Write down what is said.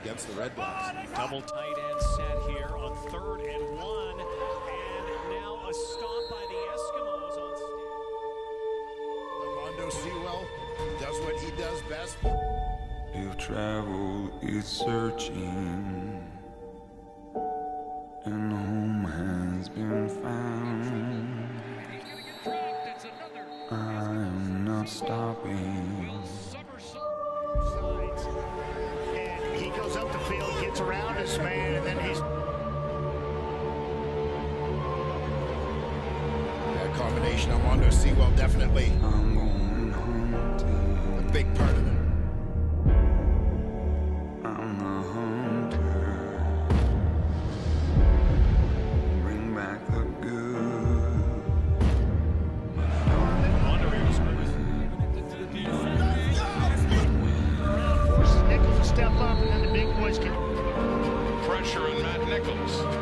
against the Red Blacks. Double tight end set here on 3rd and 1. And now a stop by the Eskimos on Armando Sewell does what he does best. If travel is searching and home has been found, I am not stopping. And he goes up the field, gets around his man, and then he's... That combination, Armando Sewell definitely I'm going hunting. a big part of it. I'm the hunter. Bring back the good. Forces Nichols to step up, and then the big boys can... Pressure on Matt Nichols.